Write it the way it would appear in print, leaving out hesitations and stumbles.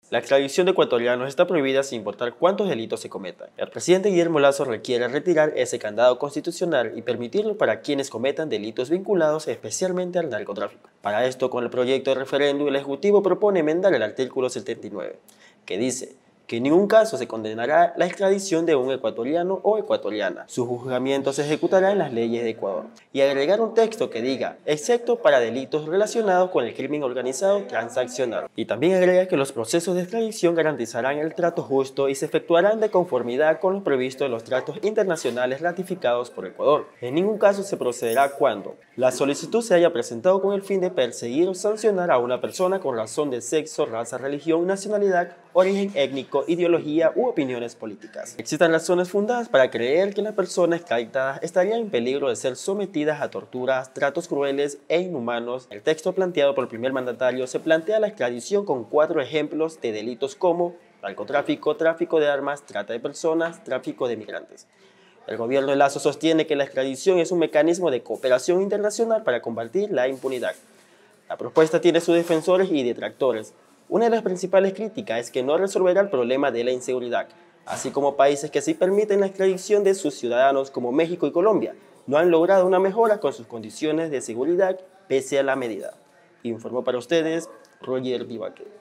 La extradición de ecuatorianos está prohibida sin importar cuántos delitos se cometan. El presidente Guillermo Lasso requiere retirar ese candado constitucional y permitirlo para quienes cometan delitos vinculados especialmente al narcotráfico. Para esto, con el proyecto de referéndum, el Ejecutivo propone enmendar el artículo 79, que dice que en ningún caso se condenará la extradición de un ecuatoriano o ecuatoriana. Su juzgamiento se ejecutará en las leyes de Ecuador. Y agregar un texto que diga, excepto para delitos relacionados con el crimen organizado transaccional. Y también agrega que los procesos de extradición garantizarán el trato justo y se efectuarán de conformidad con lo previsto en los tratos internacionales ratificados por Ecuador. En ningún caso se procederá cuando la solicitud se haya presentado con el fin de perseguir o sancionar a una persona con razón de sexo, raza, religión, nacionalidad, origen étnico, ideología u opiniones políticas. Existen razones fundadas para creer que la persona extraditada estaría en peligro de ser sometidas a torturas, tratos crueles e inhumanos. El texto planteado por el primer mandatario se plantea la extradición con 4 ejemplos de delitos como narcotráfico, tráfico de armas, trata de personas, tráfico de migrantes. El gobierno de Lasso sostiene que la extradición es un mecanismo de cooperación internacional para combatir la impunidad. La propuesta tiene sus defensores y detractores. Una de las principales críticas es que no resolverá el problema de la inseguridad, así como países que sí permiten la extradición de sus ciudadanos como México y Colombia no han logrado una mejora con sus condiciones de seguridad pese a la medida. Informó para ustedes Roger Vivaque.